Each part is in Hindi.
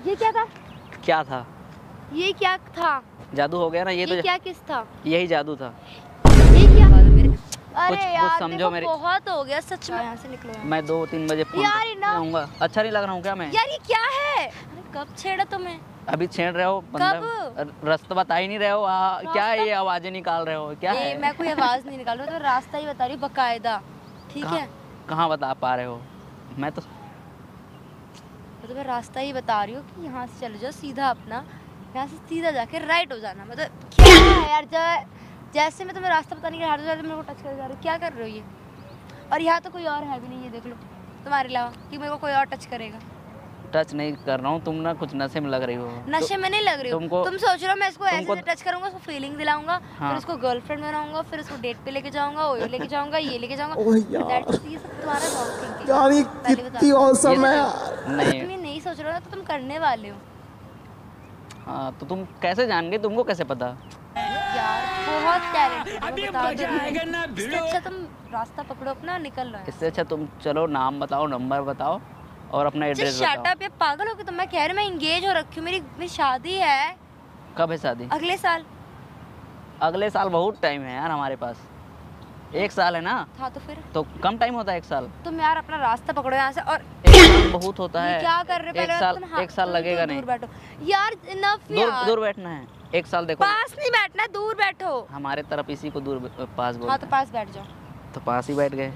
ये क्या था? क्या था? ये क्या था? जादू हो गया ना ये तो। क्या किस था? यही जादू था। ये क्या मेरे? अरे कुछ यार समझो देखो मेरी। बहुत हो गया सच में। यहाँ से निकलो यार। मैं 2-3 बजे फोन यार ना आऊंगा। अच्छा नहीं लग रहा हूँ क्या मैं? यार ये क्या है? अरे कब छेड़ा तुम्हें? अभी छेड़ रहे हो मतलब रास्ता बता ही नहीं रहे हो। क्या है ये आवाजें निकाल रहे हो क्या है? मैं कोई आवाज नहीं निकाल रही हूँ, तो रास्ता ही बता रही हूँ बकायदा। ठीक है? कहाँ बता पा रहे हो? मैं तो मैं रास्ता ही बता रही हूँ कि यहाँ से चले जाओ सीधा अपना, यहाँ से सीधा जाके राइट हो जाना। मतलब क्या है यार, जैसे मैं तुम्हें रास्ता बताने के हाथ में मेरे को टच कर जा रही हो, क्या कर रहे हो ये? और यहाँ तो कोई और है भी नहीं, ये देख लो तुम्हारे अलावा कि मेरे को कोई और टच करेगा। टच नहीं कर रहा हूँ, तुम ना कुछ नशे में लग रही हो। नशे में नहीं लग रही हो तुम सोच रहे हो मैं इसको ऐसे टच करूंगा, उसको फीलिंग दिलाऊंगा, फिर उसको गर्लफ्रेंड बनाऊंगा, फिर उसको डेट पे लेके जाऊंगा, ओयो लेके जाऊंगा, ये लेके जाऊंगा। ये सब तुम्हारा रॉन्ग थिंकिंग यार, ये कितनी औसम है यार। नहीं तुम ये नहीं सोच रहे हो तो तुम करने वाले हो। हाँ तो तुम कैसे जान गए? तुमको कैसे पता? यार बहुत टैलेंटेड हो, बता दो ना। इससे अच्छा तुम रास्ता पकड़ो अपना, निकल रहा है। इससे अच्छा तुम चलो नाम बताओ, नंबर बताओ और अपना एड्रेस बताओ। शट अप, ये पागल हो गए तुम? मैं कह रही हूं मैं एंगेज हो रखी हूं, मेरी शादी है। कब है शादी? अगले साल। अगले साल बहुत टाइम है यार हमारे पास। 1 साल है ना? हाँ तो फिर तो कम टाइम होता है 1 साल? तुम यार अपना रास्ता पकड़ो यहाँ से। और 1 साल बहुत होता है। क्या कर रहे हो? पहले 1 साल लगेगा नहीं। दूर बैठो यार, इनफ यार। दूर बैठना है। 1 साल देखो। पास नहीं बैठना, दूर बैठो। हमारे तरफ इसी को दूर पास बोलते हैं। हाँ तो पास बैठ जाओ। तो पास ही बैठ गए।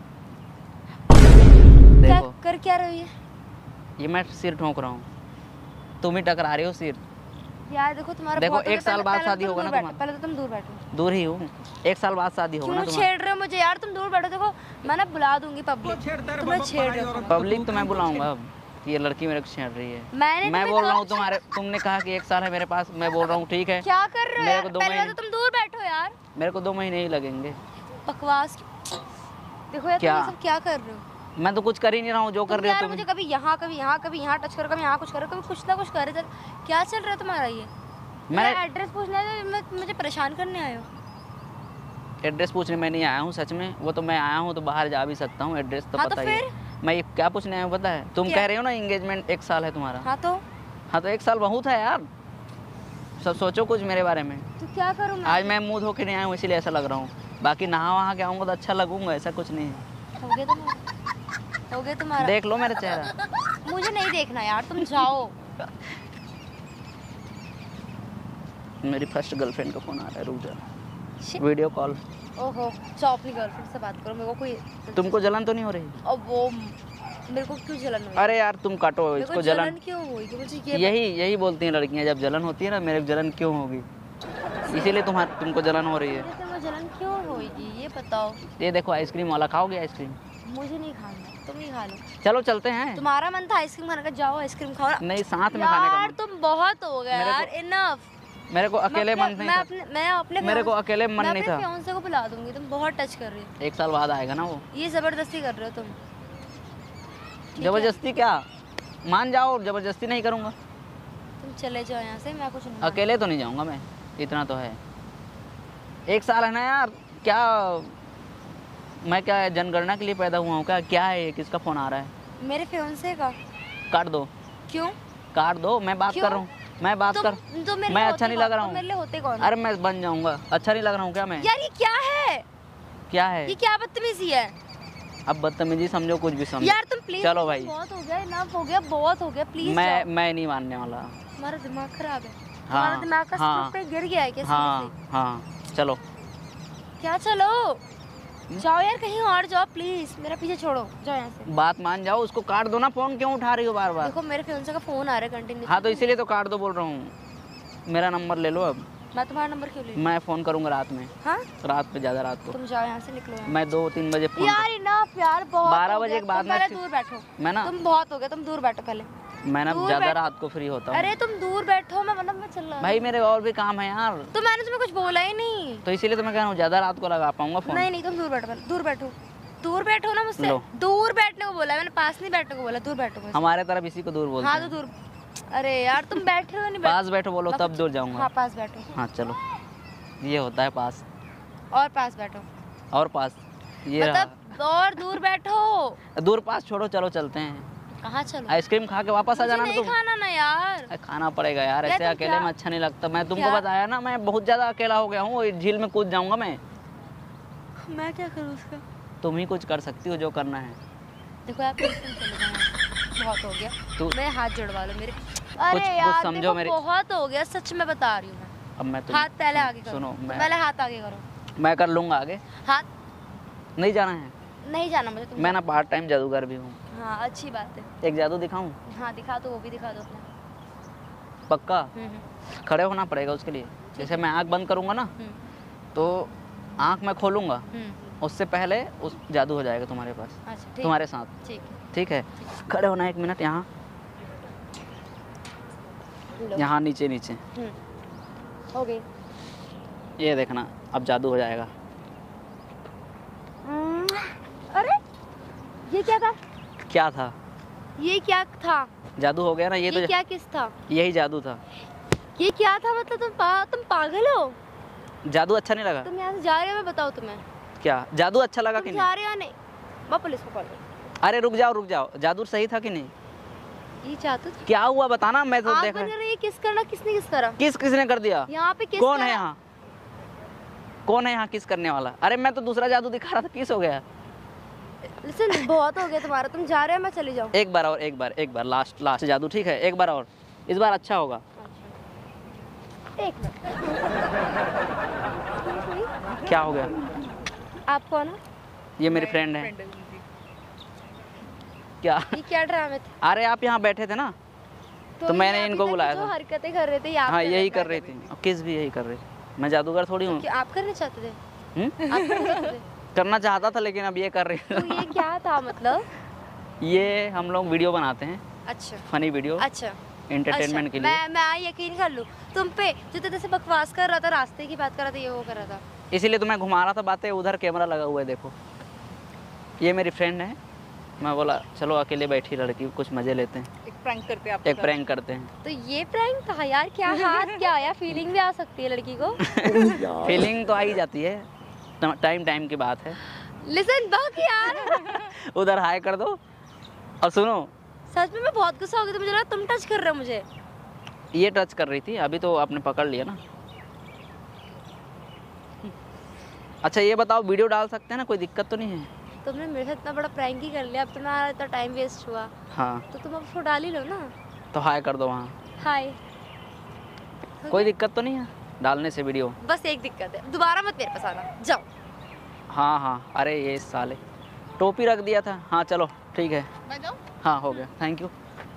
देखो कर क्या रही है ये? मैं सिर ठोक रहा हूँ, तुम ही टकरा रही हो सिर। यार देखो तुम्हारा देखो 1 साल बाद शादी होगा ना तुम्हारा। पहले तो तुम दूर बैठो। दूर ही हूँ। 1 साल बाद शादी होगा ना तुम्हारा। छेड़ रहे हो मुझे यार? तुम दूर बैठो। देखो मैं ना बुला दूंगी पब्लिक, तुम्हें छेड़ रहे हो। पब्लिक तो मैं बुलाऊंगा अब कि ये लड़की मेरे को छेड़ रही है। मैं बोल रहा हूँ तुमने कहा कि 1 साल है मेरे पास, मैं बोल रहा हूँ ठीक है। क्या कर रहे हो यार? पहले तो तुम दूर बैठो यार। मेरे को 2 महीने ही लगेंगे। बकवास। देखो यार तुम ये सब क्या कर रहे हो? मैं तो कुछ कर ही नहीं रहा हूँ, जो कर रहे हो तुम। मुझे कभी यहाँ टच करो, कभी यहाँ कुछ करो, कभी कुछ ना कुछ कर रहे। क्या चल रहा है तुम्हारा ये? मैं एड्रेस पूछने आया हूं, मुझे परेशान करने आए हो? एड्रेस पूछने मैं नहीं आया हूँ सच में। वो तो मैं आया हूँ तो बाहर जा भी सकता हूँ, एड्रेस तो पता ही है। मैं ये क्या पूछने आया हूँ पता है? तुम कह रहे हो ना एंगेजमेंट 1 साल है तुम्हारा। हाँ तो 1 साल बहुत है यार। सब सोचो कुछ मेरे बारे में। तो क्या करूँ मैं? आज मैं मुंह धो के नहीं आया हूँ इसीलिए ऐसा लग रहा हूँ। बाकी नहा वहाँ के आऊँगा तो अच्छा लगूंगा, ऐसा कुछ नहीं है। हो गया तुम्हारा? देख लो मेरा चेहरा। मुझे नहीं देखना यार, तुम जाओ। मेरी फर्स्ट गर्लफ्रेंड का फोन आ रहा है, रुक जा। Video call. ओहो जाओ अपनी गर्लफ्रेंड से बात करो। मेरे को कोई तुमको जलन तो नहीं हो रही? अब वो मेरे को क्यों जलन हुई? अरे यार तुम काटो इसको। जलन क्यों हुई? मुझे यही बोलती हैं लड़कियां, जब जलन होती है ना मेरे को जलन क्यों होगी, इसीलिए तुमको जलन हो रही है। जलन क्यों होगी ये बताओ। ये देखो आइसक्रीम वाला, खाओगे आइसक्रीम? मुझे नहीं खाना, तुम ही खा लो। चलो चलते हैं। तुम्हारा मन था आइसक्रीम खाने का, जाओ आइसक्रीम खाओ। नहीं साथ में खाने का। यार तुम बहुत हो गया यार, इनफ। मेरे को अकेले मन नहीं था। मेरे को अकेले मन नहीं था। मैं फियांसे को बुला दूंगी, तुम बहुत टच कर रही हो। 1 साल बाद आएगा ना वो। ये जबरदस्ती कर रहे हो तुम। जबरदस्ती क्या? मान जाओ, जबरदस्ती नहीं करूंगा। तुम चले जाओ यहाँ से, मैं कुछ नहीं। अकेले तो नहीं जाऊंगा मैं, इतना तो है। 1 साल है ना यार, क्या मैं क्या जनगणना के लिए पैदा हुआ हूँ क्या है ये? किसका फोन आ रहा है? मेरे फियांसे का। काट दो। क्यों काट दो? मैं बात कर रहा हूँ। मैं अच्छा नहीं लग रहा हूँ। मेरे लिए होते कौन? अरे मैं बन जाऊंगा। अच्छा नहीं लग रहा हूँ क्या मैं? यार ये क्या है? क्या है ये? क्या बदतमीजी है? अब बदतमीजी समझो, कुछ भी समझो यार तुम प्लीज। चलो भाई, बहुत हो गया, इनफ हो गया, बहुत हो गया, प्लीज। मैं नहीं मानने वाला। तुम्हारा दिमाग खराब है। हाँ, तुम्हारा दिमाग का स्क्रू पे गिर गया है क्या? हाँ चलो। क्या चलो? जाओ यार कहीं और जाओ प्लीज, मेरा पीछे छोड़ो, जाओ यहाँ से। बात मान जाओ, उसको काट दो ना। फोन क्यों उठा रही हो बार बार? देखो मेरे फियांसे का फोन आ रहा है कंटिन्यू। हाँ तो इसीलिए तो काट दो बोल रहा हूँ। मेरा नंबर ले लो अब। मैं तुम्हारा नंबर क्यों ले? मैं फोन करूंगा रात में। हाँ? रात पे, ज्यादा रात को। तुम जाओ यहाँ से, निकलो यहाँ। मैं 2-3 बजे फोन। यार इनफ यार, बहुत 12 बजे के बाद में। पहले दूर बैठो। मैं ना, तुम बहुत हो गया, तुम दूर बैठो पहले। मैं ना ज्यादा रात को फ्री होता हूँ। अरे तुम दूर बैठो, मैं मतलब मैं चल रहा हूँ भाई, मेरे और भी काम है यार। तो मैंने तुम्हें कुछ बोला ही नहीं, तो इसीलिए तो मैं कह रहा हूँ ज्यादा रात को लगा पाऊंगा फोन। नहीं तुम दूर बैठो, दूर बैठो। दूर बैठो ना मुझसे। दूर बैठने को बोला मैंने, पास नहीं बैठने को बोला। दूर बैठो। हमारे तरफ इसी को दूर बोलते हैं। हाँ तो दूर। अरे यार तुम बैठे हो नहीं? पास बैठो बोलो तब दूर जाऊंगा। हाँ पास बैठो। हाँ चलो, ये होता है पास। और पास बैठो। और पास ये मतलब और दूर बैठो। दूर पास छोड़ो, चलो चलते हैं। कहाँ चलो? आइसक्रीम खा के वापस आ मुझे जाना नहीं तुम। खाना ना यार। अरे खाना पड़ेगा यार, यार ऐसे तुम अकेले क्या- में अच्छा नहीं लगता। मैं तुमको क्या? बताया ना, मैं बहुत ज्यादा अकेला हो गया हूँ, झील में कूद जाऊंगा मैं। मैं क्या करूँ उसका? तुम ही कुछ कर सकती हो जो करना है। देखो यार प्लीज तुम चले जाओ, बहुत हो गया। तू मेरे हाथ जुड़वा लो मेरे। अरे कुछ यार समझो देखो मेरी- बहुत हो गया, सच में बता रही हूँ मैं। अब मैं हाथ पहले आगे करो। सुनो, तुम पहले हाथ आगे करो। मैं कर लूंगा आगे। हाथ नहीं जाना है, नहीं जाना मुझे, तुम मैं ना पार्ट टाइम जादूगर भी हूँ। हाँ अच्छी बात है। एक जादू दिखाऊं? हाँ दिखा दो, वो भी दिखा दो अपना। पक्का? हम्म। खड़े होना पड़ेगा उसके लिए। जैसे मैं आंख बंद करूंगा ना, हम्म, तो आंख मैं खोलूंगा, हम्म, उससे पहले उस जादू हो जाएगा तुम्हारे पास, अच्छा ठीक। तुम्हारे साथ। ठीक ठीक है, खड़े होना 1 मिनट। यहाँ लो। यहाँ नीचे नीचे, हो गई। ये देखना अब जादू हो जाएगा। अरे ये क्या था? क्या था? ये क्या था? जादू हो गया ना, ये ये तो क्या किस था? यही जादू था। ये क्या था मतलब? तुम पागल हो? जादू अच्छा नहीं लगा? तुम यहाँ से जा रहे हो, मैं बताऊँ तुम्हें? क्या जादू अच्छा लगा कि तुम नहीं? जा रहे हो या नहीं? मैं पुलिस को कॉल करूँ। अरे रुक जाओ, जादू सही था कि नहीं? ये चाहते क्या हुआ बताना, मैं तो आग देखा। बन रही है, किस करना? किसने किस करा? किसने कर दिया? यहाँ पे किस कौन करा? है यहाँ? कौन है यहाँ किस करने वाला? अरे मैं तो दूसरा जादू दिखा रहा था, किस हो गया? लिसन बहुत हो गया तुम्हारा, तुम जा रहे हो, मैं चली जाऊँ? एक बार और, एक बार लास्ट जादू, ठीक है? एक बार और, इस बार अच्छा होगा। एक मिनट। क्या हो गया? आप कौन हो? ये मेरी फ्रेंड है। क्या? ये क्या ड्रामे थे? अरे आप यहाँ बैठे थे ना, तो ये मैंने अभी इनको तक बुलाया जो था। हरकतें कर रहे थे, ये आप हाँ कर यही रहे कर रही थी, किस भी यही कर रही थी। मैं जादूगर थोड़ी हूँ। कि आप करना चाहते थे? हम्म? आप करना चाहते थे? करना चाहता था, लेकिन अब ये कर रही तो ये क्या था मतलब? ये हम लोग वीडियो बनाते हैं, अच्छा फनी वीडियो, अच्छा एंटरटेनमेंट के लिए। मैं यकीन कर लूँ तुम पे, जो तेरे से बकवास कर रहा था, रास्ते की बात कर रहा था, ये वो कर रहा था। इसीलिए तो मैं घुमा रहा था बातें। उधर कैमरा लगा हुआ है, देखो। ये मेरी फ्रेंड है। मैं बोला चलो अकेले बैठी लड़की, कुछ मजे लेते हैं, एक प्रैंक करते हैं आप। एक प्रैंक करते हैं। तो ये प्रैंक था यार, क्या हाथ क्या आया? फीलिंग भी आ सकती है लड़की को। फीलिंग तो आ ही जाती है, टाइम की बात है। लिसन बक यार। उधर हाय कर दो। और सुनो, सच में मैं बहुत गुस्सा हो गई, तो मुझे लगा तुम टच कर रहे हो मुझे। ये टच कर रही थी, अभी तो आपने पकड़ लिया ना। अच्छा ये बताओ, वीडियो डाल सकते हैं ना, कोई दिक्कत तो नहीं है? तुमने मेरे साथ इतना बड़ा प्रैंक ही कर लिया, अब तुम्हारा इतना टाइम वेस्ट हुआ, हाँ तो तुम अब उसको डाल ही लो ना। तो हाय कर दो वहाँ, हाय। कोई दिक्कत तो नहीं है डालने से वीडियो? बस एक दिक्कत है, दोबारा मत मेरे पास आना, जाओ। हाँ अरे ये साले टोपी रख दिया था। हाँ चलो ठीक है, मैं जाऊँ? हाँ हो गया, थैंक यू।